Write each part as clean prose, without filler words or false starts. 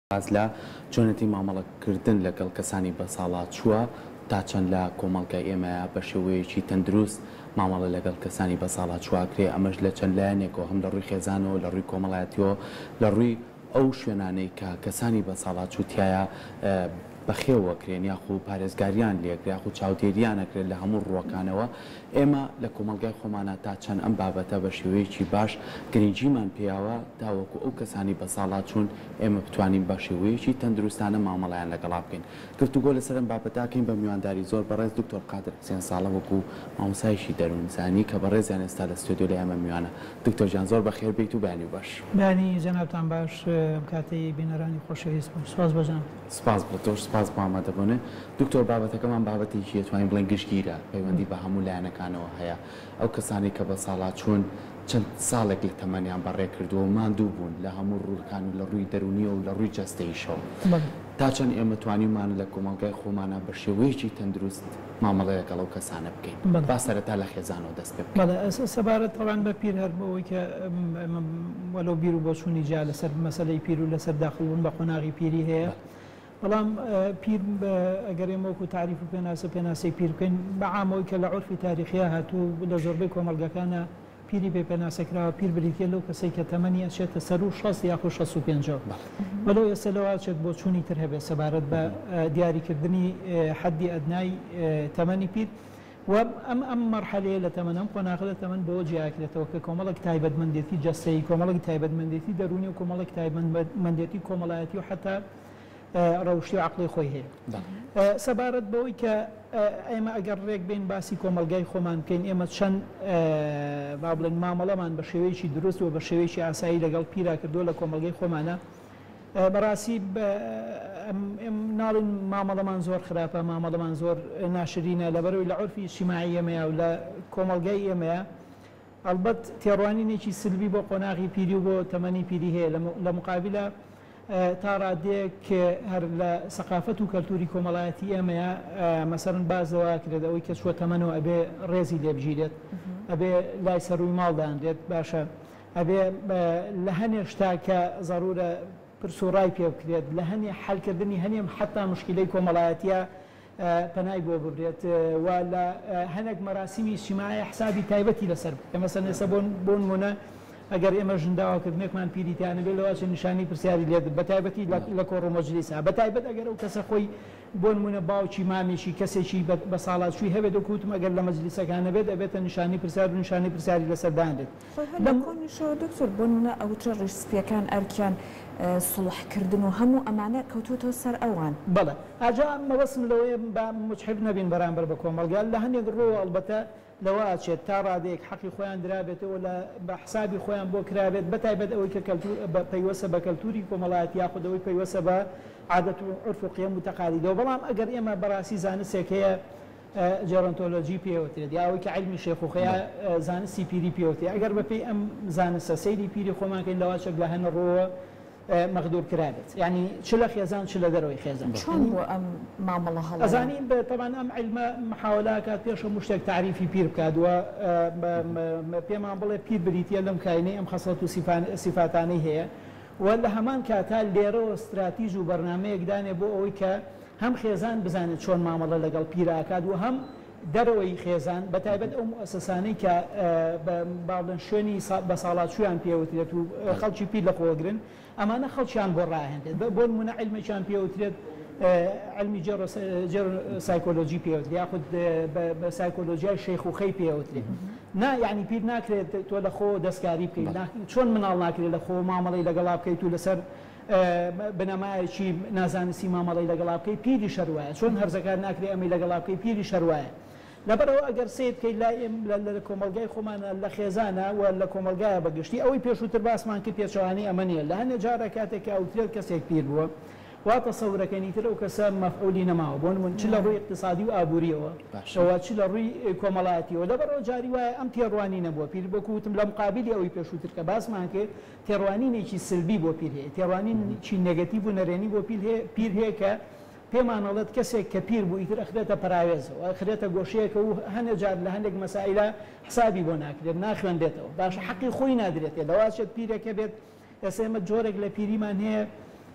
باز لە چۆنەتی مامەڵەکردن لەگەڵ کەسانی بەساڵات چووە تا چەند لە کۆمەڵگای ئێمەیە بە شێوەیەکی تەندروست مامەڵە لەگەڵ کەسانی بەساڵات چواکرێ ئەمەش لە چەند لایەنێکەوە هەم لە ڕووی خێزانەوە لە ڕووی کۆمەڵایەتیەوە لە ڕووی ئەو شوێنانەی کە کەسانی بەساڵات چوتیایە بەخێوەکرێن یاخو پارێزگاریان لێک یاخو چاودێریانەکرێت لە هەموو ڕووەکانەوە ئێمە لە کۆمەلگای خۆمانە تا چەند ئەم بابەتە بە شێوەیەکی باش گرنگجیمان پێیاوە تاوەکو ئەو کەسانی بەساڵات چوون ئێمە بتوانین بە شێوەیەکی تەندروستانە مامەڵیان لەگەڵا بکەین. گفتوگۆ لەسەر ئەم بابەتاکەین بە میوانداری زۆر بەڕێز دکتۆر قادر حوسێن ساڵح وەکو مامۆستایشی دەروونزانی کە بەڕێزیان ئێستا لە ستودیۆ لە ئێمە میوانە. دکتۆر جان زۆر بەخێر بیت و بانی باش. بانی جەنابتان باش کاتەی بینەرانی خۆشەویست بم. سپاس بەجان. سپاس بۆ تۆش سپاس بۆ ئامادەبوونە. دکتۆر بابەتەکەمان بابەتێکی توانین بڵێن گشتگیرە پەیوەندی بە هەموو لایەنەکانەوە هەیە. ئەو کەسانی کە بەساڵات چوون چەند ساڵێک لە تەمەنیان بەڕێ کردووە ماندوو بوون لە هەموو ڕووەکان و لە ڕووی دەرونیە و لە ڕووی جەستەیشەوە تا چەند ئێمە توانیمان لە کۆمەلگای خۆمانە بە شێوەیەکی تەندروست مامەڵەیەکەڵ ئەو کەسانە بکەین با سەرەتا لە خێزانەوە دەست پێ بکەین. سەبارەت تەڵان بە پیر هەر بەوەی کە وەلو بیر و بۆچوونی جا لەسەر مەسەلەی پیر و لەسەر داخڵبوون بە قۆناغی پیری هەیە. بەڵام پیر ئەگەر ئێمە وەکو تعریف و پێناسی پیر بکەین بە عامەوەی کە لە عورفی تاریخیا هاتوو لە زۆربەی کۆمەلگەکانە پیری پێ پێناسەکراوە پیر بریتە لەو کەسەی کە تەمەنی ئەچێتە سەر و 60 یاخو 65 بەلەو ئێستا لەواچێت بۆ چوونی تر هەبێت سەبارەت بە دیاریکردنی حەدی ئەدنای تەمەنی پیر و ئەم مەرحەلەیە لە تەمەن ئەم قۆناغە لە تەمەن بۆ جیاکرێتەوە کە کۆمەڵێک تایبەتمەندێتی جەستەیی کۆمەڵێک تایبەتمەندێتی دەرونی و کۆمەڵێک تایبەتمەندێتی کۆمەڵایەتی و حتا ڕەوشی و عەقڵی خۆی هەیە. سەبارەت بەوەی کە ئێمە ئەگەر ڕێک بین باسی کۆمەلگای خۆمان بکەین ئێمە چەند با بڵێن مامەڵەمان بە شێوەیەکی دروست و بە شێوەیەکی ئاسایی لەگەڵ پیرا کردووە لە کۆمەلگای خۆمانە بەڕاستی ناڵین مامەڵەمان زۆر خراپە مامەڵەمان زۆر ناشرینە لەبەرەوەی لە عورفی اجتیماعی ئێمەیە و لە کۆمەلگای ئێمەیە ئەلبەت تێڕوانینێکی سلبی بۆ قۆناغی پیری و بۆ تەمەنی پیری هەیە لە مقابلە تا ڕادێک هەر لە سەقافەت و کەلتوری کۆمەڵایەتی ئێمەیە مەسەرن بازەوە کرێت ئەوەی کە چوە تەمەنەوە ئەبێ ڕێزی لێبژیرێت ئەبێ لای سەروی ماڵدانرێت باشە ئەبێ لە هەنێ شتا کە زەرورە پرسوڕای پێ بکرێت لە هەنێ حەلکردنی هەنێم حتا مشکلەی کۆمەڵایەتیە پەنای بۆ ببرێت و لە هەنێک مەراسیمی اجتیماعی حسابی تایبەتی لەسەر بکە مەسەن ئێستا بۆ نمونە ئەگەر ئێمە ژنداواکردنێکمان پیریتیانە بێت لەواشە نیشانی پرسیاری لێت بە تایبەتی لە کۆڕ و مەجلیسا بە تایبەت ئەگەر ئەو کەسە خۆی بۆ نمونە باوکی مامێکی کەسێکی بە ساڵاتچووی هەبێت و کووتم ئەگەر لە مەجلیسەکانە بێت ئەبێتە نیشانی پرسیار و نیشانی پرسیاری لەسەردانێت لەکۆنیشەوە دکتۆر بۆ ئەوتە ڕیسپیەکان ئەرکیان سڵحکردن و هەموو ئەمانە کەوتوتەوە سەر ئەوان بەڵێ ئاجا مەوەسم لەوەیە بە مجحب نەبین بەرامبەر بە کۆمەلگا لە هەندێک ڕۆوە ئەڵبەتە لەوە ئاچێت تا ڕادێک حەقی خۆیان درابێتەوە لە بە حسابی خۆیان بۆ کرابێت بەتایبەت ئەوەی کە پەیوەسە بە کەلتوری کۆمەڵایەتی یاخودەوەی پەیوەسە بە عادەت و عورف و قیەم و تەقالیدەوە بەڵام ئەگەر ئێمە بەڕاستی زانستێک هەیە جێرۆنتۆلۆجی پێوترێت یاوەی کە عیلمی شێخوخەیە زانستی پیری پێوتێ ئەگەر بەپێی ئەم زانستە سەیری پیری خۆمانکەین لەواشێک لە هەنە ڕۆوە مەخدور کرابێت یعنی چ لە خێزان چ لە دەرەوەی خێزان چۆن بۆ ئەم مامەڵە هەڵ ئەزانی طبعاً ئەم عیلمە محاولاکات پێش هەموو شتێک تعریفی پیر بکاتوە پێمان بڵێ پیر بریتە لەم کاینەی ئەم خەسڵەت و سیفاتانەی هەیە و لە هەمان کاتا لێرەوە استراتیژ و بەرنامەیەک دانێ بۆ ئەوەی کە هەم خێزان بزانێت چۆن مامەڵە لەگەڵ پیراکات و هەم دەرەوەی خێزان بەتایبەت ئەو مؤسسانەی کە باڵێن شوێنی بە ساڵاتچوویان پێوترێت و خەڵکی پیر لە خۆگرن ئەمانە خەڵکیان بۆ ڕاهێنێت بۆ نمونە عیلمێکیان پێوترێت علمی سایکۆلۆجی پێوترێت یاخود بە سایکۆلۆژیای شێخوخەی پێوترێت نا یعنی پیر ناکرێت تۆ لە خۆ دەستکاری بکەیت چۆن مناڵ ناکرێت لە خۆ مامەڵەی لەگەڵا بکەیت و لەسەر بنەمایەکی نازانستی مامەڵەی لەگەڵا بکەیت پیری شەروایە چۆن هەرزەکار ناکرێت ئەمەی لەگەڵا بکەیت پیری شەروایە لەبەرەوە ئەگەر سیر بکەیت لە کۆمەلگای خۆمانە لە خێزانە و لە کۆمەلگایە بەگشتی ئەوەی پێشووتر باسمان کرد پێچەوانی ئەمە نیە لە هەندێک جارە کاتێک ئەوترێت کەسێک پیر بووە واتە سەورەکەنیتر ئەو کەسە مەفعولی نەماوە بۆ نمونە چ لە ڕووی اقتصادی و ئابووریەوە شەوە چ لە ڕووی کۆمەڵایەتیەوە لەبەرەوە جاری وایە ئەم تێڕوانی نەبووە پیر بۆکوتم لە مقابلی ئەوەی پێشووتر کە باسمان کرد تێڕوانینێکی سلبی بۆ پیر هەیە تێڕوانینی نێگەتیڤ و نەرێنی بۆ پیر هەیە کە پێمانەڵێت کەسێک کە پیر بوو ئیتر ئەخرێتە پراوێزەوە ئەخرێتە گۆشەیەکە و هەندێک جار لە هەندێک مەسائلە حسابی بۆ ناکرێت ناخوێندێتەوە باشە حەقی خۆی نادرێتێ لەواشێت پیرێکە بێت ئێستا ئێمە جۆرێک لە پیریمان هەیە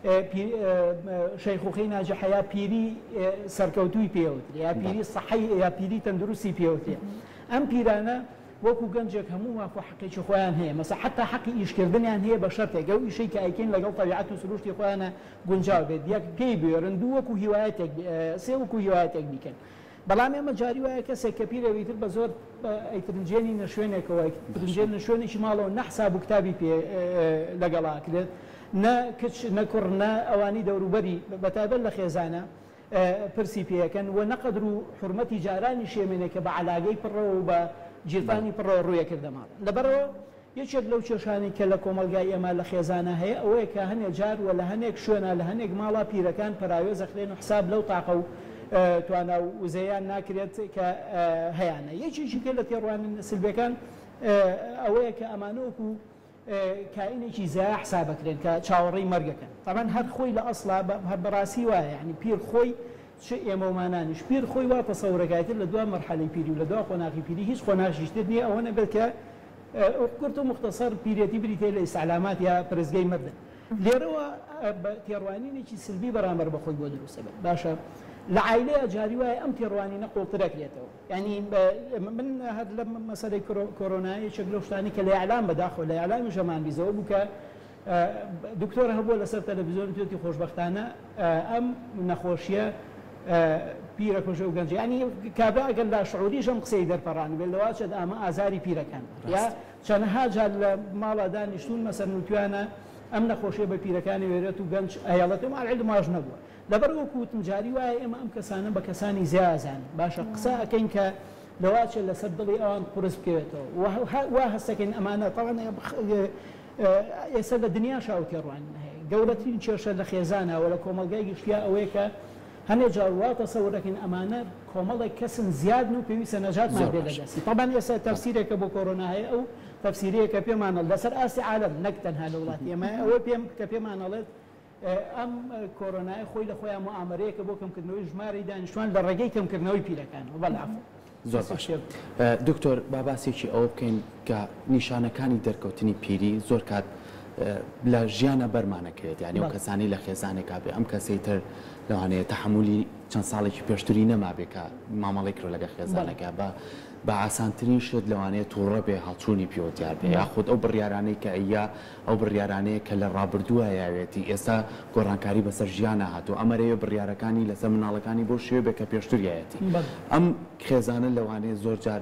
شەیخوخەی ناجەحەیا پیری سەرکەوتووی پێوتری یا پیری سەحەی یا پیری تەندروستی پێوترێ ئەم پیرانە وەکو گەنجێک هەموو مافۆ حەقێکی خۆیان هەیە مەسە حتا حەقی ئیشکردنیان هەیە بە شەرتێک ئەو ئیشەی کە ئەیکەین لەگەڵ تەبیعەت و سروشتی خۆیانە گونجاو بێت یەک پێی بێرن دوو وەکو هیوایەتێک سێ وەکو هیوایەتێک بیکەن بەڵام ئێمە جاری وایە کەسێک کە پیرەویتر بە زۆر ئەیترنجێنی نەشوێنێکەوە ترنجێن نەشوێنێکی ماڵەوە نەحساب و کتابی پێ لەگەڵاکرێت نە کچ نەکوڕ نە ئەوانی دەوروبەری بەتابەت لە خێزانە پرسی پێەکەن و نەقەدر و حرمەتی جارانی شێمێنێکە بە علاگەی پڕەوە و بە جیرفانی پڕەوە ڕوویە کردەماڵ لەبەرەوە یەکێک لەو کێشانی کە لە کۆمەلگای ئێمە لە خێزانە هەیە ئەوەیە کە هەنێک جار و لە هەنێک شوێنە لە هەنێک ماڵا پیرەکان پەراوێز ئەخرێن و حساب لەو تاقە و توانە وزەیان ناکرێت کە هەیەە یەکێکی کە لە تێڕوانین سلبەکان ئەوەیە کە ئەمانەوەکو کائینێکی زیای حسابەکرێن کە چاوەڕێی مەرگەکەن تامان هەر خۆی لە ئەسڵا هەر بەڕاستی وایە یعنی پیر خۆی چ ئێمەمانانیش پیر خۆی وا تەسەورەکایتر لە دوای مەرحەلەی پیری و لە دوای خۆناغی پیری هیچ خۆناغیشتر نییە ئەوە نەبێت کە کورت و مختصر پیرەتی بریتێ لە ئیسعلامات یا پرزگەی مردن لێرەوە تێڕوانینێکی سلبی بەرامبەر بەخۆی بۆ دروستە بێت باشە لە عیلەیە جاری وایە ئەم تێڕوانینە قوڵترەکرێتەوە ینی من هەر لە مەسەلەی کۆرۆنایی چەک لەو شتانی کە لە ئیعلام بەداخۆ لە ئیعلامی ژەمان بیزەوە بوو کە دکتۆر هەبووە لەسەر تەلەڤیزیۆن توێتی خۆشبەختانە ئەم نەخۆشیە پیرە کۆژە و گەنج ینی کابرا ئەگەر لا شعوریش ئەم قسەی دەرپەڕان بێت لەوا چێت ئەمە ئازاری پیرەکان یا چەندەها جار لە ماڵا دانیشتون مەسەر نوتوانە ئەم نەخۆشیە بە پیرەکانی وێرێت و گەنج ئەیاڵەتەوە ماڵعیل ماژ نەبووە لەبەر وەکوتم جاری وایە ئێمە ئەم کەسانە بە کەسانی زیازان باشە قسە ئەەکەین کە لەواچێت لەسەر دڵی ئەوان قورس بکەوێتەوە وا هەستەکەین ئەمانە تاوان ئێستا لە دنیا شاوتێڕوان هەیە گەورەترین کێشە لە خێزانەوە لە کۆمەلگای گشتیا ئەوەیە کە هەنێ جارواتە سەورەکەین ئەمانە کۆمەڵێک کەسن زیاد و پێویستە نەجاتمان پێ دەدەسی طبعاً ئێستا تەفسیرێکە بۆ کۆرۆنا هەیە ئەو تەفسیرەیەکە پێمانە لەسەر ئاسی عالەم نەک تەنها لە وڵاتی ئێمە ئەوە کە پێمانەڵێت ئەم کۆرۆنای خۆی لە خۆیان معامەرەیەکە بۆ کەمکردنەوەی ژمارەی دانیشتوان لە ڕێگەی کەمکردنەوەی پیرەکان بەڵافە زۆر باش دکتۆر باباسێکی ئەوە بکەین کە نیشانەکانی دەرکەوتنی پیری زۆر کات لە ژیانە بەرمانەکرێت یعنی ئەو کەسانی لە خێزانێکا بێ ئەم کەسەی تر لەوانەیە تەحملی چەند ساڵێکی پێشتری نەما بێکە مامەڵی کرۆ لەگە خێزانەکە بە ئاسانترین شت لەوانەیە تووڕە بێ هەڵچوونی پیۆتیار بێ یاخود ئەو بڕیارانەی کە ئەیە ئەو بڕیارانەیە کە لە ڕابردووە یاوێتی ئێستا گۆڕانکاری بەسەر ژیانە هاتوو ئەمەرەیە بڕیارەکانی لەسەر مناڵەکانی بۆ شوێ بێ کە پێشتریایەتی ئەم خێزانە لەوانەیە زۆر جار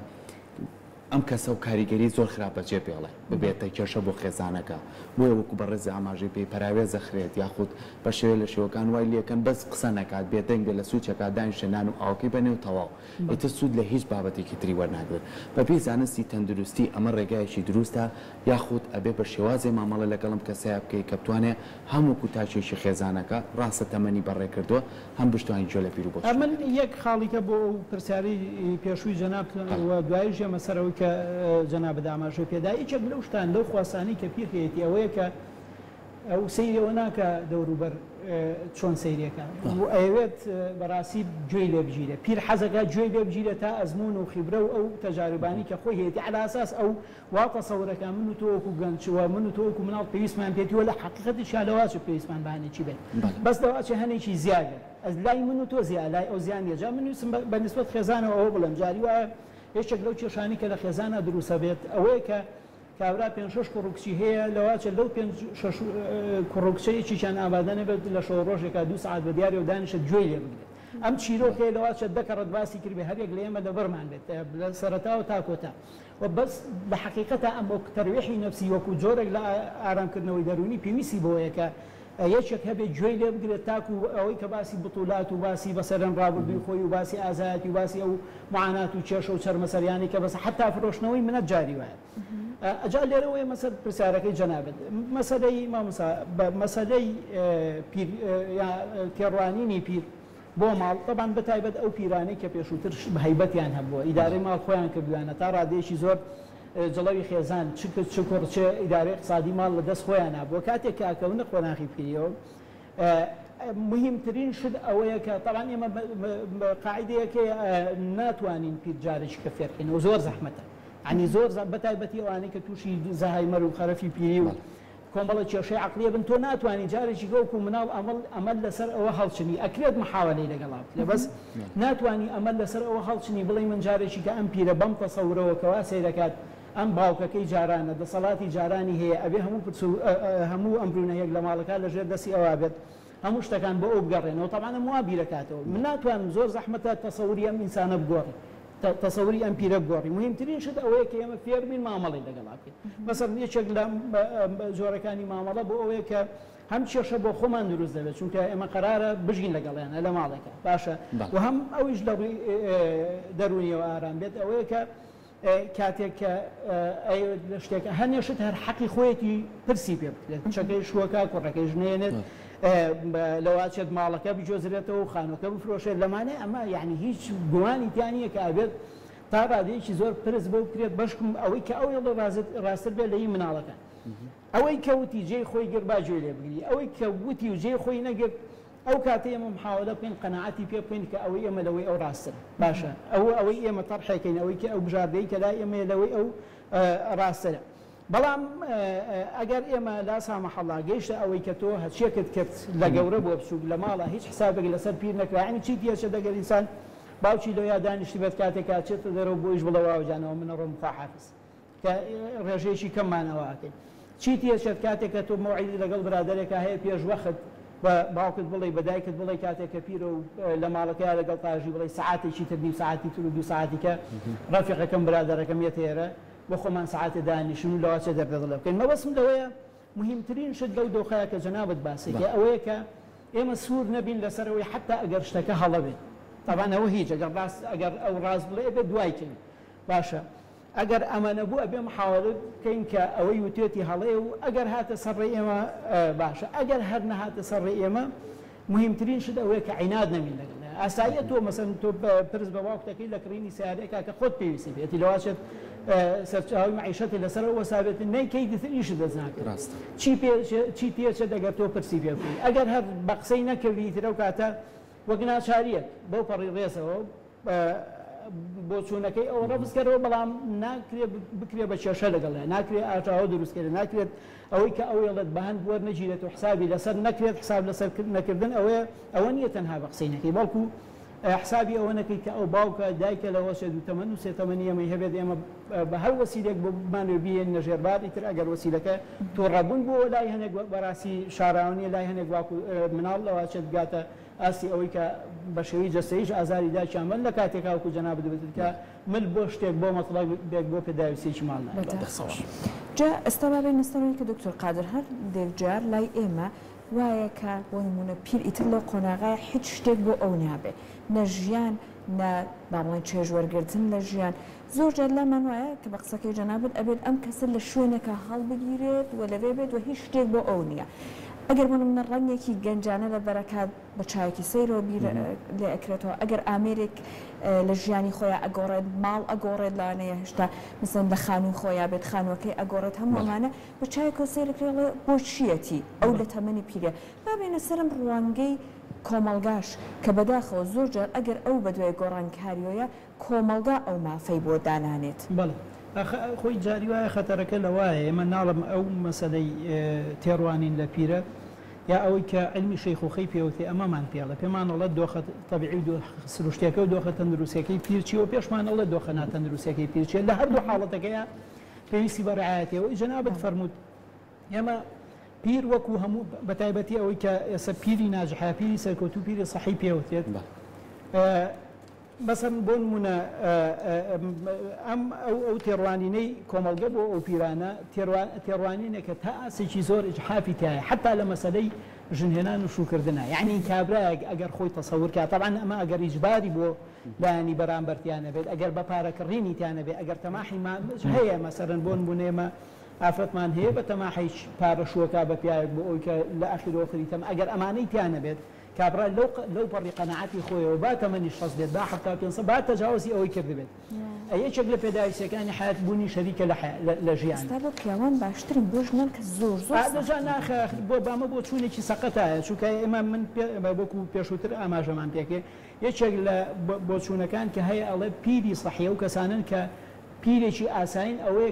ئەم کەسە و کاریگەری زۆر خراپەچێ پێڵێ ببێتە کێشە بۆ خێزانەکە بۆیە وەکو بەڕێزی ئاماژەی پێی پەراوێزە خرێت یاخود بە شێوە لە شێوەکان وای لەکەن بەس قسە نەکات بێدەنگ بێ لە سوچەکە دانیشتێنان و ئاوکەی بەنێ و تەواو ئیتر سوود لە هیچ بابەتێکی تری وەرناگرێت بەپێی زانستی تەندروستی ئەمە ڕێگایەکی دروستە یاخود ئەبێ بە شێوازی مامەڵە لەگەڵم کەسەیە بکەی کە بتوانێت هەموو کوتاچێکی خێزانەکە ڕاستە تەمەنی بەڕێ کردووە هەم بشتوانی جۆ لە پیر بۆ من یەک خاڵیکە بۆ پرسیاری پێشووی جەناب دوایش ژێمە سەرەوەی کە جەناب داماژەی پێدا یەکێک لەو شتان لەو خواسانی کە پیر هەیەی ئەوەیە کە ئەو سەیرەوە ناکە دەوروبەر چۆن سەیرەکە ئەوێت بەڕاستی گوێی لێ بگیرێ پیر حەزەکە گوێی لێ بگیرێت تا ئەزمون و خیبرە و ئەو تەجاربانی کە خۆی هەیەی على ئاساس ئەو واتە سەورەکە من و تۆوەکو گەنجوە من و تۆوەکو مناڵ پێویستمان پێێتیوە لە حقیقەتی شالەواچ پێویستمان بەهانێکی بێت بەس دەواچی هەنێکی زیادە ئەس لای من و تۆ زیالای ئەو زیان یەجا من ویستم بە نسبەت خێزانەوە ئەوە بڵم جاری وایە یەکێک لەو کێشانی کە لە خێزانە دروستە بێت ئەوەیە کە کابرا 5-6 کوڕکچی هەیە لەواچە لەو 5 کوڕکچەیەکی چەند ئابادانە بێت لە شەو ڕۆژێکە 2 ساعت بە دیاری و دانیشە گوێی لێ بگرێت ئەم چیرۆکەیە لەواچە دەکەڕەت باسی کردبێ هەرێک لە ئێمە لەبەرمان بێت لە سەرەتاوە تا کۆتا و بەس لە حقیقەتە ئەم بۆ تەرویحی نەفسی وەکو جۆرێک لە ئارامکردنەوەی دەرونی پێویستی بۆیە کە یەکێک هەبێت گوێی لێ بگرێت تاکو ئەوەی کە باسی بتوڵات و باسی بەسەرەن ڕابردووی خۆی و باسی ئازایەتی و باسی ئەو معانات و کێشە و چەرمەسەریانی کە بەس حتا فرۆشتنەوەی منەت جاری وایە ئەجا لێرەوەی مەسەر پرسیارەکەی جەنابەت مەسەلەی مامۆستا مەسەلەی تێڕوانینی پیر بۆ ماڵ طبعاً بەتایبەت ئەو پیرانەی کە پێشووتر هەیبەتیان هەبووە ئیدارەی ماڵ خۆیان کردوانە تا ڕادێشی زۆر جڵەوی خێزان چ کوڕ چ ئیدارەی اقتصادی ماڵ لە دەست خۆیان بووە کاتێک کاکەونە خۆناغی پیرەوە مهمترین شت ئەوەیە کە طبعاً ئێمە قاعدەیەکەی ناتوانین پیر جارێکی کە فێرکەین و زۆر زەحمەتە عنی زۆر بەتایبەتی ئەوانەی کە تووشی زەهایمەر و خەرەفی پیری و کۆمەڵە کێشەی عقلیە بن تۆ ناتوانانی جارێکی گەوکو مناڵ ئەمەل لەسەر ئەوە هەڵچنی ئەکرێت محاوەلەی لەگەڵات لە بەس ناتوانانی ئەمەل لەسەر ئەوە هەڵچنی بڵێ من جارێکی کە ئەم پیرە بەم تەسەورەوەکەوا سەیرەکات ئەم باوکەکەی جارانە دەسەڵاتی جارانی هەیە ئەبێ هەموو ئەمرونەیەک لە ماڵەکە لەژێر دەستی ئەوە بێت هەموو شتەکان بۆ ئەو بگەڕێنەوە تەمانە وا بیرەکاتەوە من ناتوانم زۆر زەحمەتە تەسەوری ئەم ئینسانە بگۆڕی تەسەوری ئەم پیرە بگۆڕی مهمترین شت ئەوەیە کە ئێمە فێربین مامەڵی لەگەڵا بکەین مەسەڵ یەکێک لە جۆرەکانی مامەڵە بۆ ئەوەیە کە هەم کێشە بۆ خۆمان دروست دەبێت چونکە ئێمە قەرارە بژین لەگەڵیانە لە ماڵێکە باشە و هەم ئەویش لە ڕووی دەرونیەوە ئارام بێت ئەوەیە کە کاتێک کە لە شتێک هەنێشت هەر حەقی خۆیەتی پرسی پێ بکرێت چەکەی شووەکە کوڕەکەی ژنێنێت لەواچێت ماڵەکە بجۆزرێتەوە و خانوەکە بفرۆشێت لەمانێ ئەمە یعنی هیچ گوانی تیانە کە ئابێت تا ڕادەیەکی زۆر پرس بۆ بکرێت بەشکم ئەوەی کە ئەوێ ڕاستتر بێت لە هی مناڵەکان ئەوەی کەوتی جێی خۆی گر باگوێ لێ بگری ئەوەی کە گوتی و جێی خۆی نەگرت ئەو کاتە ئێمە محاولە بکەین قەنەعەتی پێ بکەین کە ئەوەی ئێمە لەوەی ئەو ڕاستن باشە ئەوەی ئێمە تەرحێکەین ئەوەی کە ئەو بژاردەی کە لای ئێمە لەوەی ئەو ڕاستەرە بەڵام ئەگەر ئێمە لا سامەحەڵا گەیشتە ئەوەی کە تۆ هەچێکت کرد لە گەورە بۆ بچووک لە ماڵە هیچ حسابێک لەسەر پیر نەکرا یعنی چی تێچە دەگەر ئینسان باوکی دۆیا دانیشتی بێت کاتێک چێتە دەرەوە بۆیش بڵە واوجانەوە منە ڕۆم خواحافظ کە ڕێژەیەکی کەممانەوە ئاکەین چی تێچێت کاتێک کە تۆ مەوعیدی لەگەڵ برادەرێکە هەیە پێش وەخت بە باوکت بڵێ بەدایکت بڵێ کاتێک کە پیرە و لە ماڵەکە لەگەڵ تاژی بڵێ سعاتێکی تر نیم سعاتی تر و دو سعاتی کە ڕەفیقەکەم برادەرەکەم یەتێرە بۆ خۆمان سعاتە دانیشن و لەواچە دەردەڵە بکەین مەبەستم لەوەیە مهمترین شت لەو دۆخەیە کە جەنابەت باسێکە ئەوەیە کە ئێمە سوور نەبین لەسەرەوەی حتا ئەگەر شتەکە هەڵە بێت طبعا ئەوە هیچ ئەگەر ئەو ڕاست بڵێ بێت دوایکەین باشە ئەگەر ئەمە نەبوو ئەبێ محاولە بکەین کە ئەوەی وتێتی هەڵەیە و ئەگەر هاتە سەرڕێ ئێمە باشە ئەگەر هەر نەهاتە سەرڕێ ئێمە مهمترین شت ئەوەیە کە عیناد نەمین لەگەڵ ئاساییە تۆ مەسەن تۆ پرس بە باوکتەکەی لە کڕینی سیارەیەکە کە خۆت پێویستی بێتی لەواشێت سەرچاوی معیشەتی لەسەرەوە وەسابێتن نەیکەی دیتریش دەستناکرێت چی پێچە دەگەر تۆ پرسی پێ بکەی ئەگەر هەر بە قسەی نەکردی ترە و کاتە وەک ناچاریەت بۆ پەڕی ڕێزەوە بۆ چوونەکەی ئەو ڕەبزکەرەوە بەڵام ناکرێت بکرێ بە کێشە لەگەڵێ ناکرێت ئاژاوە دروستکرێت ناکرێت ئەوەی کە ئەوێڵێت بەهەند بۆ نەگیرێت و حسابی لەسەر نەکرێت حساب لەسەر نەکردن ئەوە نییە تەنها بە قسەی نەکەی بەڵکو حسابی ئەوە نەکەی کە ئەو باوکە دایکە لەوەشێ دوتەمەن و سێتەمەنی ئەمەی هەبێت ئێمە بە هەر وەسیلێک بۆ بمانوێ بێن نەژێرباری تر ئەگەر وەسیلەکە تۆ ڕەبوون بۆ لای هەنێک بەڕاستی شاراونیە لای هەنێک واکو مناڵ لەواچێت گاتە ئاسی ئەوەی کە بە شێوەی جەستەیش ئازاری داچیان من لە کاتێکا وەکو جەناب دەبێت کە من بۆ شتێک بۆ مەطلەبێک بۆ پێداویستێکی ماڵ جا ئێستا بابێن نەستەوەی کە دکتۆر قادر هەر دێکجار لای ئێمە وایە کە بۆ نمونە پیر ئیتر لەو قۆناغای هیچ شتێک بۆ ئەو نابێ نە ژیان نە باڵێن چێژ وەرگرتن لە ژیان زۆر جار لەمان وایە کە بە قسەکەی جەنابەت ئەبێت ئەم کەسە لە شوێنێکە هەڵبگیرێت و لەوێ بێت و هیچ شتێک بۆ ئەو نییە ئەگەر بۆ نمونە ڕەنگێکی گەنجانە لە بەرەکات بە چایەکی سەیرەوە بیر لێ ئەکرێتەوە ئەگەر ئامێرێک لە ژیانی خۆیان ئەگۆڕێت ماڵ ئەگۆڕێت لانەیە هێشتا مثلەن لە خانووی خۆیان بێت خانووەکەی ئەگۆڕێت هەموو ئەمانە بە چایەکەوە سەیرەکرێڵێ بۆ چیەتی ئەو لە تەمەنی پیرە بابێنە سەرم ڕوانگەی کۆمەلگاش کە بەداخەوە زۆر جار ئەگەر ئەو بە دوای گۆڕانکاریۆیە کۆمەلگا ئەو مافەی بۆ دانانێت خۆی جاری وایە خەتەرەکە لەوایە ئێمە ناڵم ئەو مەسەلەی تێڕوانین لە پیرە یا ئەوەی کە علمی شەیخوخەی پێوتێ ئەمەمان پێڵە پێمانەڵە دۆخە تەبیعی سروشتێکە و دۆخە تەندروستەکەی پیرچیەوە پێشمانەڵە دۆخە ناتەندروستەکەی پیرچێ لە هەردوو حاڵەتەکەیە پێویستی بە ڕعایەتەوە جەنابەت فەرمووت ئێمە پیر وەکو هەموو بەتایبەتی ئەوەی کە ئێستا پیری ناجحا پیری سەرکەوتوو پیری سەحی پێوتێت بەسەر بۆ نمونە ئەو تێڕوانینەی کۆمەڵگە بۆ ئەو پیرانە تێڕوانینێکە تا ئاسێکی زۆر ئجحافی تایە حتا لە مەسەلەی ژنهێنان و شوکردنە یعنی کابراایك ئەگەر خۆی تەسەور کات طبعا ئەمە ئەگەر ئیجباری بۆ لایانی بەرامبەرتیانە بێت ئەگەر بە پارەکڕینی تیانە بێت ئەگەر تەماحی هەیە مەسەرەن بۆ نمونێمە ئافرەتمان هەیە بە تەماحی پارە شووەکە بە پیاوێک بۆ ئەوی کە لە ئاخیرۆخری تەم ئەگەر ئەمانەی تیانە بێت کابرا لەو پەڕی قەنەعەتی خۆیەوە با تەمەنی 60 بێت با 500 با تەجاوزی ئەوەی کرد بێت یەکێک لە پێداویستەکانی حیات بوونی شەریکە لە ژیان ئێستا بۆ پیاوان باشترین بۆ ژنان کە زۆر ناخە بۆ بامە بۆ چوونێکی سەقەتایە چونکە ئێمە من بۆکو پێشووتر ئاماژەمان پێکێ یەکێک لە بۆ چوونەکان کە هەیە ئەڵێ پیری سەحیە و کەسانن کە پیرێکی ئاساین ئەوەیە کە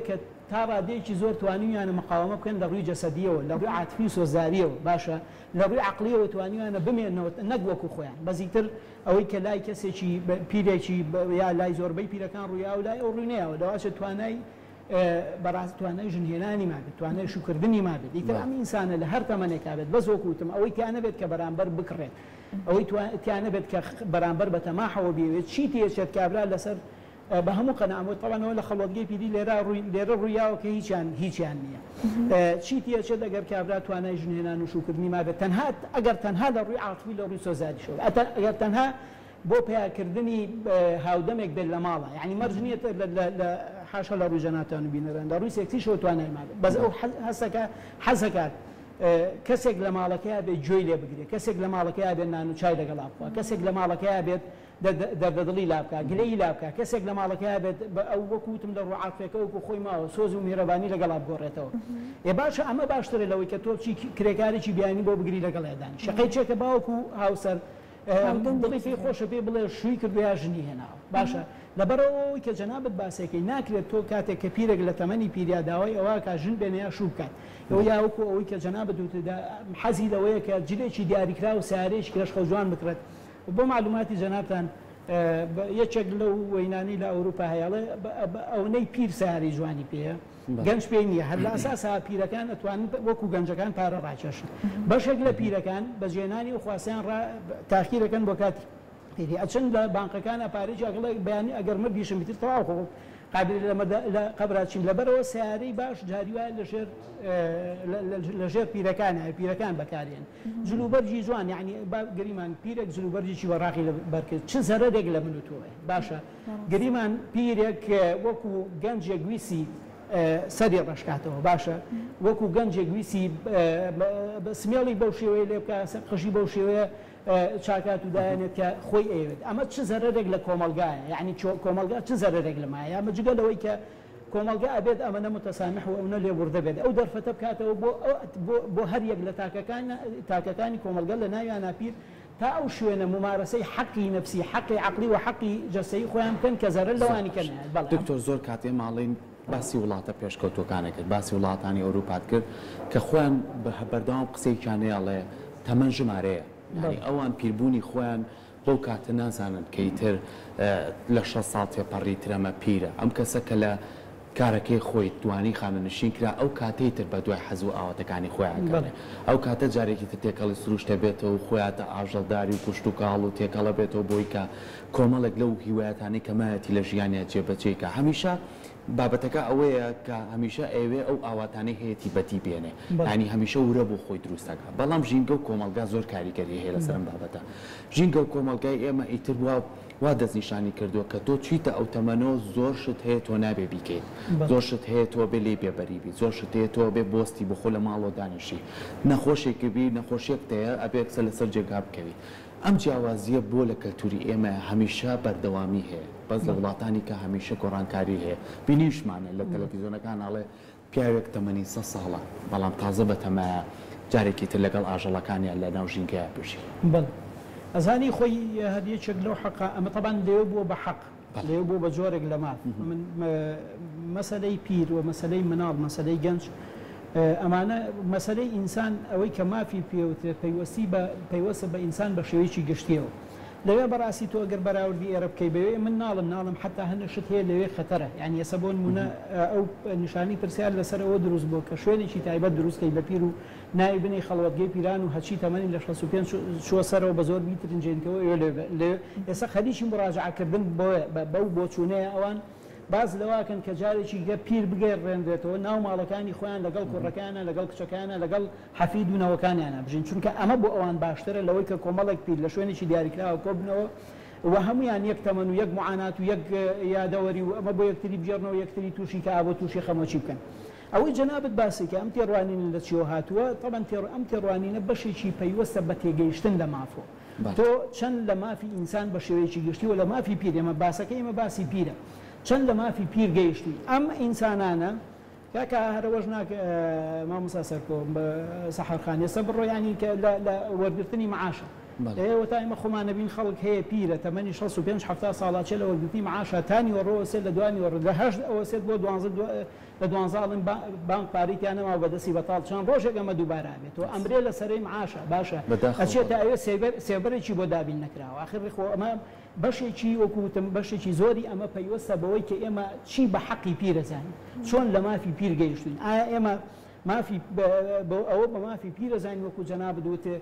تا ڕادەیەکی زۆر توانیویانە مقاومە بکەن لە ڕووی جەسەدیەوە لە ڕووی عاتفی و سۆزاریەوە باشە لە ڕووی عەقلیەوە توانیویانە بمێنەوە نەک وەکو خۆیان بەزیتر ئەوەی کە لای کەسێکی پیرێکی یا لای زۆربەی پیرەکان ڕوویا و لای ئەو ڕوونەیەوە دەواشە توانای بەڕاست توانای ژنهێنانی مابێت توانای شوکردنی مابێت دیکە ئەم ئینسانە لە هەر تەمەنێکا بێت بەس وەکوتم ئەوەی تیانە بێت کە بەرامبەر بکڕێت ئەوەی تیانە بێت کە بەرامبەر بە تەماحەوە بێت چی تێچێت کابرا لەسەر بە هەموو قەنەعەت تەوانەوە لە خەڵوتگەی پیری لێرە ڕوویاوە کە هیچیان نییە چی تێچێت ئەگەر کابرا توانای ژنهێنان و شوکردنی مابێت تەنها ئەگەر تەنها لە ڕووی عاتفی لە ڕووی سۆزاریشەوە ئەگەر تەنها بۆ پیاکردنی هاودەمێک بێت لە ماڵە یعنی مەرج نییە لە حاشا لە ڕووی ژەناتان بینەرەن لە ڕووی سێکسیشەوە توانای مابێت بەس ئەو حەزەکات کەسێک لە ماڵەکەیە بێت گوێی لێ بگرێت کەسێک لە ماڵەکەیە بێت نان و چای لەگەڵا بخوا کەسێک لە ماڵەکەیە بێت دەردەدڵی لابکە گلەی لابکە کەسێک لە ماڵەکەیە بێت ئەو وەکوتم لە ڕوو عاتفەکە وەکو خۆی ماوە سۆز و میهرەبانی لەگەڵا بگۆڕێتەوە ێ باشە ئەمە باشترە لەوەی کە تۆ کرێکارێکی بیانی بۆ بگری لەگەڵ هێدان شەقەی چێکە باوەکو هاوسەر دڵی پێی خۆشە پێ بڵێ شووی کردویا ژنی هێناوە باشە لەبەرەوەی کە جەنابەت باسێکەی ناکرێت تۆ کاتێک کە پیرێک لە تەمەنی پیریا داوای ئەوە کا ژن بێنەیە شوو بکات ئەو یاوەکو ئەوەی کە جەنابەت وتدا حەزی لەوەیە کە جلێکی دیاریکرا و سیارەیەکی لەش خەوجوان بکرێت بۆ معلوماتی جەنابتان یەکێک لەو وەینانی لە ئەوروپا هەیەڵێ ئەوەی پیر سیاری جوانی پێەیە گەنج پێی نییە هەر لە ئەساسا پیرەکان ئەتوانن وەکو گەنجەکان پارە ڕاکێشن بەشێک لە پیرەکان بە جێنانی و خواسیان تاخیرەکەن بۆ کاتی پیری ئەچەند لە بانقەکان ئەپارێکی ئەگەڵ بەیانی ئەگەر مردیشم بیتر تەواو خۆ قابل لە قەبراچین لەبەرەوە سیارەی باش جاری وایە لەژێر پیرەکان بەکارێن جلوبەرجی جوان یعنی گریمان پیرێک جلوبەرجێکی بەڕاقی بەرکرد چ زەرەرێک لە من و تۆیە باشە گریمان پیرێک وەکو گەنجێک ویسی سەری ڕشکاتەوە باشە وەکو گەنجێک ویسی سمێڵی بەو شێوەیە لێ بکە قژی بەو شێوەیە چاکات و دایانێت کە خۆی ئەوێت ئەمە چ زەرەرێک لە کۆمەلگایە یعنی کۆمەلگا چ زەرەرێک لە مایە ئەمە جگە لەوەی کە کۆمەلگا ئەبێت ئەمەە متەسامح و ئەوە لێبوردە بێت ئەو دەرفەتە بکاتەوە بۆ هەر یەک لە تاکەکانی کۆمەلگا لە ناویانە پیر تا ئەو شوێنە ممارەسەی حەقی نەفسی حەقی عەقلی و حەقی جەسەیی خۆیان بکەن کە زەرەر لەوانی کەنایەت دکتۆر زۆر کاتێ ماڵین باسی وڵاتە پێشکەوتوەکانە کرد باسی وڵاتانی ئەوروپات کرد کە خۆیان بەردەوام قسەیکیانەیەڵێ تەمەن ژمارەیە ئەوان پیربوونی خۆیان بۆ کاتە نازانن کە ئیتر لە 6 ساڵ تێپەڕی ترەمە پیرە ئەم کەسە کە لە کارەکەی خۆی دوانی خانەنشین کرا ئەو کاتەی تر بە دوای حەز و ئاواتەکانی خۆیان ئەو کاتە جارێکی تر تێکەڵی سروشتە بێتەوە و خۆیاتە ئاژەڵداری و کوشت و کاڵ و تێکەڵە بێتەوە بۆی کە کۆمەڵێک لەو هیوایەتانی کەمایەتی لە ژیانە جێبەجێکە هەمیشە بابەتەکە ئەوەیە کە هەمیشە ئەوێ ئەو ئاواتانەی هەیەی بەتی بێنێ ینی هەمیشە ورە بۆ خۆی دروستەکە بەڵام ژینگە و کۆمەلگا زۆر کاریگەری هەیە لەسەرم بابەتە ژینگە و کۆمەلگای ئێمە ئیتر وا دەستنیشانی کردووە کە تۆ چیتە ئەو تەمەنەوە زۆر شت هەیە تۆ نابێ بیکەیت زۆر شت هەیە تۆ بێ لێ بێبەریبی زۆر شت هەیە تۆ بێ بۆستی بخۆ لە ماڵەوە دانیشی نەخۆشێکی بی نەخۆشیەک تەیە ئەبێ کەسە لەسەر جێگا بکەوی ئەم جیاوازیە بۆ لە کەلتوری ئێمە هەمیشە بەردەوامی هەیە بەس لە وڵاتانی کە هەمیشە گۆڕانکاری هەیە بینیشمانە لە تەلەڤیزۆنەکان ئاڵێ پیاوێک تەمەنی 100 ساڵە بەڵام تازە بەتەمایە جارێکی تر لەگەڵ ئاژەڵەکانیان لە ناو ژینگەیە بژی ئەزانی خۆی هەدیەکێک لەو حەقا ئەمە طبعاً لێو بووە بە حەق لێو بوو بە جۆرێک لە ماف مەسەلەی پیر و مەسەلەی مناڵ مەسەلەی گەنج ئەمانە مەسەلەی ئینسان ئەوەی کە مافی پێوترێت پەیوەستە بە ئینسان بە شێوەیەکی گشتیەوە لەوێ بەڕاستی تۆ ئەگەر بەراوردی ئێرە بکەی بەوێ من ناڵم حتا هەنە شت هەیە لەوێ خەتەرە یعنی ئێستا بۆ نمونە ئەو نیشانی پرسیار لەسەر ئەوە دروست بوو کە شوێنێکی تایبەت دروستکەی بە پیر و ناوی بنی خەڵوەتگەی پیران و هەچی تەمەنی لە 65 چووە سەرەوە بە زۆر بیترنجێنکەوە ئێستا خەریکی مراجعەکردن بەو بۆچوونەیە ئەوان باز لەواکەن کە جارێکی گە پیر بگەڕێنرێتەوە ناو ماڵەکانی خۆیان لەگەڵ کوڕەکانە لەگەڵ کچەکانە لەگەڵ حەفید و نەوەکانیانە بژین چونکە ئەمە بۆ ئەوان باشترە لەوەی کە کۆمەڵێک پیر لە شوێنێکی دیاریکراوە کۆبنەوە و هەمویان یەک تەمەن و یەک معانات و یەک یادەوەری و ئەمە بۆ یەکتری بژێرنەوە یەکتری تووشی کە ئابۆ تووشی خەمۆچی بکەن ئەوەی جەنابەت باسێکە ئەم تێڕوانین لە چیەوە هاتووە طبعاً ئەم تێڕوانینە بەشێکی پەیوەستە بە تێگەیشتن لە مافۆ تۆ چەند لە مافی ئینسان بە شێوەیەکی گشتی و لە مافی پیر ئێمە باسەکە ئێمە باسی پیرە چەند لە مافی پیر گەیشتی ئەم ئینسانانە کاکە هەرەوەژ ناکە مامۆستا سەرکۆ بە سەحەرخان ئێستا بڕۆ ینی کە لە وەرگرتنی معاشە ئێوە تا ئێمە خۆمانە بین خەڵک هەیە پیرە تەمەنی 65 ساڵاچە لە وەرگرتی معاشاتانی وەڕۆ سێت لە دوانی وەڕ لە هەشت ئەوە سێت بۆ لە 12 بانک پاریتیانەوە بەدەستی بەتاڵ چەند ڕۆژێک ئەمە دووبارە بێتەوە ئەمرێ لە سەرەی معاشە باشە ئەچێتە ئەوێ سێبەرێکی بۆ دابین نەکراوە آخر خۆ ئەمە بەشێکی وەکوتم بەشێکی زۆری ئەمە پەیوەستە بەوەی کە ئێمە چی بە حەقی پیرەزانین چۆن لە مافی پیر گەیشتین ئایا ئێمە مافی ئەوە بە مافی پیرەزانین وەکو جەناب دوتێ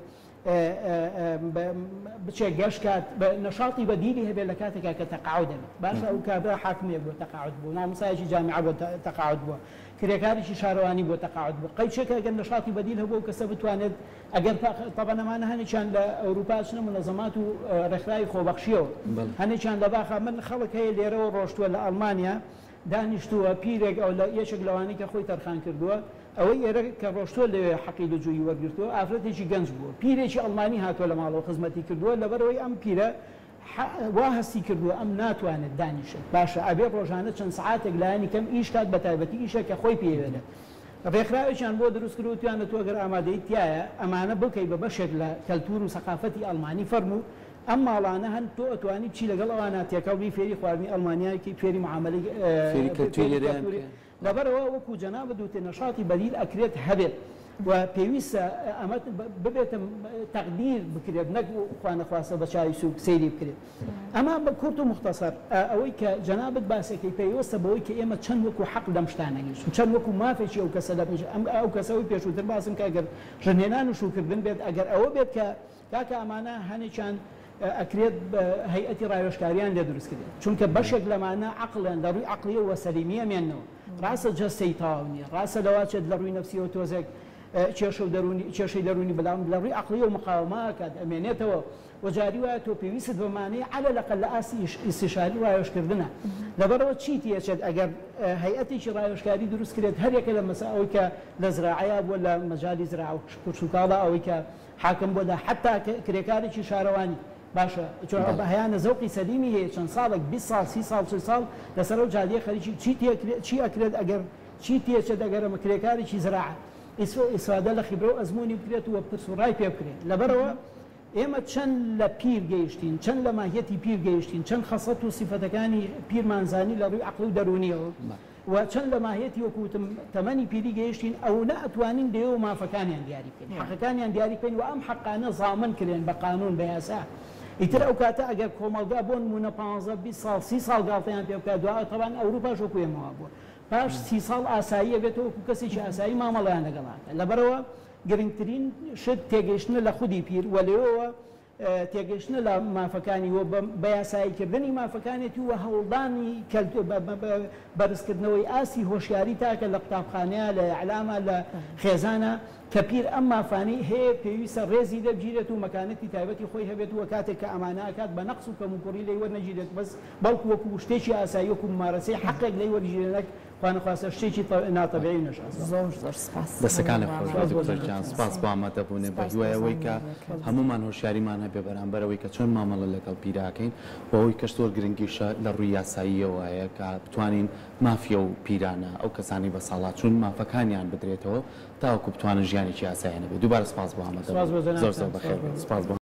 بچێ گەشت کات بە نەشاڵی بەدیلی هەبێت لە کاتێکا کە تەقاعود دەبێت باشە ئەو کابرا حاکمێک بۆ تەقاعود بوو نامۆستایەکی جامیعە بۆ تەقاعود بووە کرێکارێکی شارەوانی بۆ تەقاعود بوو قەیچێکە ئەگەر نەشاڵی بەدیل هەبوو کەسە بتوانێت ئەگەر تەبەن ئەمانە هەنێکیان لە ئەوروپا چنە منەزەمات و ڕێکخراوی خۆبەخشیەوە هەنێکیان لە باخە من خەڵک هەیە لێرەوە ڕۆشتووە لە ئەڵمانیا دانیشتووە پیرێک ئەو لە یەکێک لەوانی کە خۆی تەرخان کردووە ئەوەی ئێرە کە ڕۆشتووە لەوێ حەقی لەجووی وەرگرتووە ئافرەتێکی گەنج بووە پیرێکی ئەڵمانی هاتووە لە ماڵەوە خزمەتی کردووە لەبەرەوەی ئەم پیرە وا هەستی کردووە ئەم ناتوانێت دانیشت باشە ئەبێ ڕۆژانە چەند سعاتێک لایانی کەم ئیش کات بە تایبەتی ئیشە کە خۆی پێوێنێت ڕێکخراوێکیان بۆ دروست کرد و توانە تۆ گەر ئامادەی تایە ئەمانە بکەی بە بەشێک لە کەلتور و سەقافەتی ئەڵمانی فەرموو ئەم ماڵانە هەن تۆ ئەتوانی بچی لەگەڵ ئەوانە تێکەڵی فێری خواردنی ئەڵمانیایکی فێری معاملەی لەبەرەوە وەکو جەناب دوتێ نەشاتی بەدیل ئەکرێت هەبێت و پێویستە ئەمە ببێتە تەقدیر بکرێت نەک خوانەخواستە بە چاوی سووک سەیری بکرێت ئەمە بە کورت و مختصر ئەوەی کە جەنابەت باسێکی پێویستە بەوەی کە ئێمە چەند وەکو حەق لەم شتانەگەیشت و چەند وەکو مافێکی ئەو کەسە ئەو کەسەوەی پێشووتر باسم کە ئەگەر ژنێنان و شوکردن بێت ئەگەر ئەوە بێت کە کاکە ئەمانە هەنێکیان ئەکرێت هەیئەتی ڕایۆشکاریان لێ دروست کرێت چونکە بەشێک لەمانە عقلیان دەڕووی عقلیە و سەلیمیە مێننەوە ڕاستە جەستەی تاو نییە ڕاستە لەواچێت لە ڕووی نەفسیەوە تۆزێک کێشەی دەرونی بەڵام لە ڕووی عقلی و مقاومەکات ئەمێنێتەوە وەجاری وایە تۆ پێویست بەمانەیە عەلە لەقەل لە ئاسی ئیستیشاری ڕایۆشکردنە لەبەرەوە چی تێچێت ئەگەر هەیئەتێکی ڕایۆشکاری دروست کرێت هەرێکە لە مەسائەوەی کە لە زراعەیە بۆ لە مەجالی زراعە و کورسوکاڵە ئەوەی کە حاکم بۆدا حتا کرێکارێکی شارەوانی باشە هەیانە زەوقی سەلیمی هەیە چەند ساڵێک 20 ساڵ 30 ساڵ 40 ساڵ لەسەر ئەو جادیە خەریکی چی ئەکرێت ئەگەر چی تێچێت ئەگەر ئەمە کرێکارێکی زراعە ئیسفادە لە خیبرە و ئەزمموی بکرێت و پرس و ڕای پێ بکرێت لەبەرەوە ئێمە چەند لە پیر گەیشتین چەند لە ماهیەتی پیر گەیشتین چەند خەسەت و سیفەتەکانی پیرمانزانی لە ڕووی عەقڵ و دەرونیەوە و چەند لە ماهیەتی وەکوتم تەمەنی پیری گەیشتین ئەو نەئەتوانین دێوە مافەکانیان دیاری بکەین حەقەکانیان دیاری بکەین و ئەم حەقانە زامن کرێن بە قانون بە یاسا ئیتر ئەو کاتە ئەگەر کۆمەلگا بۆ نمونە 15 ساڵ 30 ساڵ گاڵتەیان پێ بکات دوای تەبان ئەوروپا شۆ کوێمەوە بووە پاش 30 ساڵ ئاساییە بێتەوە وەکو کەسێکی ئاسایی مامەڵەیان لەگەڵاکە لەبەرەوە گرنگترین شت تێگەیشتنە لە خودی پیر و لێەوە تێگەیشتنە لە مافەکانی و بە یاساییکردنی مافەکانێتی و هەوڵدانی بەرزکردنەوەی ئاسی هۆشیاری تاکە لە قوتابخانەیە لە ئیعلامە لە خێزانە کە پیر ئەم مافانەی هەیە پێویستە ڕێزی دەبگیرێت و مەکانەتی تایبەتی خۆی هەبێت و کاتێک کە ئەمانە ئەکات بە نەقص و کەموکوڕی لێی وەرنەگیرێت بەس بەڵکو وەکو شتێکی ئاسایی وەکو ممارەسەی حەقێک لەی وەرگیرێنەک خوانەخواستە شتێکی ناتەبیعی نەشاس زۆر سپاس دەستەکانی خۆش دکتۆرجان سپاس بۆ ئامادەبوونێ بە هیوایەوەی کە هەمومان هۆشیاریمان هەبێ بەرامبەرەوەی کە چۆن مامەڵە لەگەڵ پیراکەین بۆ ئەوەی کە زۆر گرنگیشە لە ڕووی یاساییەوەیە کە بتوانین مافیە و پیرانە ئەو کەسانی بە ساڵات چون مافەکانیان بدرێتەوە تاوەکو بتوانن ژیانێکی یاساییانە بێت دووبارە سپاس بۆ ئامادەبوون زۆر بەخێر سپاس.